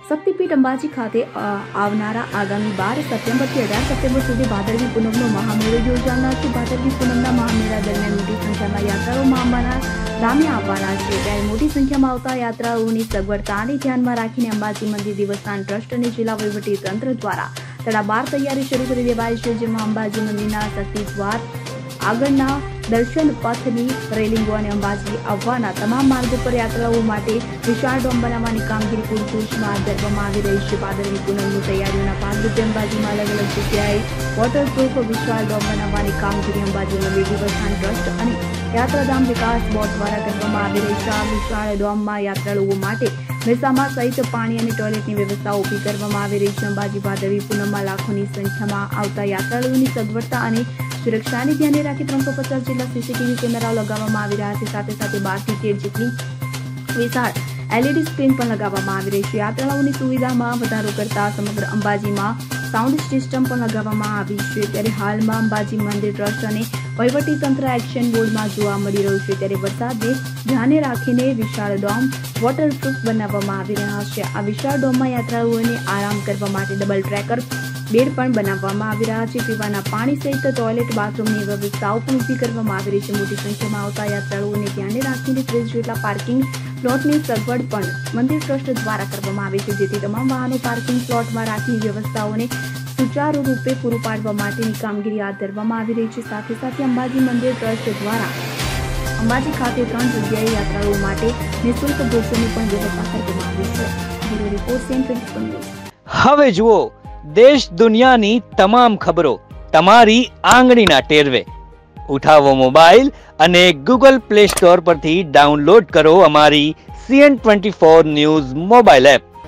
શક્તિપીઠ અંબાજી ખાતે આવનારા આગામી 12 સપ્ટેમ્બરથી 18 સપ્ટેમ્બર સુધી ભાદરવી પૂનમનો મહામેળો યોજાનાર છે। ભાદરવી પૂનમના મહામેળા દરમિયાન મોટી સંખ્યામાં યાત્રાળુઓ મા અંબાના ધામે આવવાના છે। ત્યારે મોટી સંખ્યામાં આવતા યાત્રાળુઓની સગવડતાને ધ્યાનમાં રાખીને અંબાજી મંદિર દેવસ્થાન ટ્રસ્ટ અને જિલ્લા વહીવટી તંત્ર દ્વારા તડામાર તૈયારી શરૂ કરી દેવાઈ છે, જેમાં અંબાજી મંદિરના શક્તિ દ્વાર આગળના દર્શન પથની રેલિંગો અને અંબાજી આવવાના તમામ માર્ગો પર યાત્રાળુઓ માટે વિશાળ ડોમ બનાવવાની કામગીરી પૂરજોશમાં હાથ ધરવામાં આવી રહી છે। ભાદરવી પૂનમની તૈયારીઓના ભાગરૂપે અંબાજીમાં અલગ અલગ જગ્યાએ વોટરપ્રૂફ વિશાળ ડોમ બનાવવાની કામગીરી અંબાજી મંદિર દેવસ્થાન ટ્રસ્ટ અને યાત્રાધામ વિકાસ બોર્ડ દ્વારા કરવામાં આવી રહી છે। આ વિશાળ ડોમમાં યાત્રાળુઓ માટે મેસામાં સહિત પાણી અને ટોયલેટની વ્યવસ્થા ઊભી કરવામાં આવી રહી છે। અંબાજી ભાદરવી પૂનમમાં લાખોની સંખ્યામાં આવતા યાત્રાળુઓની સગવડતા અને સુરક્ષાને ધ્યાને રાખી 350 જેટલા સીસીટીવી કેમેરાઓ લગાવવામાં આવી રહ્યા છે। સાથે સાથે 12 થી 13 જેટલી વિશાળ LED સ્ક્રીન પણ લગાવવામાં આવી રહી છે। યાત્રાળુઓની સુવિધામાં વધારો કરતા સમગ્ર અંબાજીમાં સાઉન્ડ સિસ્ટમ પણ લગાવવામાં આવી છે। ત્યારે હાલમાં અંબાજી મંદિર ટ્રસ્ટ અને વહીવટી તંત્ર એક્શન મોડમાં જોવા મળી રહ્યું છે। ત્યારે વરસાદને ધ્યાને રાખીને વિશાળ ડોમ વોટરપ્રૂફ બનાવવામાં આવી રહ્યા છે। આ વિશાળ ડોમમાં યાત્રાળુઓને આરામ કરવા માટે ડબલ ટ્રેકર બેડ પણ બનાવવામાં આવી રહ્યા છે। પીવાના પાણી સહિત ટોયલેટ બાથરૂમની વ્યવસ્થાઓ પણ ઊભી કરવામાં આવી રહી છે। મોટી સંખ્યામાં આવતા યાત્રાળુઓને ધ્યાને રાખીને 30 જેટલા પાર્કિંગ પ્લોટની સગવડ પણ મંદિર ટ્રસ્ટ દ્વારા કરવામાં આવી છે, જેથી તમામ વાહનો પાર્કિંગ પ્લોટમાં રાખી વ્યવસ્થાઓને સુચારુ રૂપે પૂરું પાડવા માટેની કામગીરી હાથ ધરવામાં આવી રહી છે। સાથે સાથે અંબાજી મંદિર ટ્રસ્ટ દ્વારા અંબાજી ખાતે 3 જગ્યાએ યાત્રાળુઓ માટે નિઃશુલ્ક ભોજનની પણ વ્યવસ્થા કરવામાં આવી છે। Bureau report CN24 news. હવે જુઓ દેશ દુનિયાની તમામ ખબરો તમારી આંગળીના ટેરવે। ઉઠાવો મોબાઈલ અને Google Play Store પરથી ડાઉનલોડ કરો અમારી CN24 ન્યૂઝ મોબાઈલ એપ।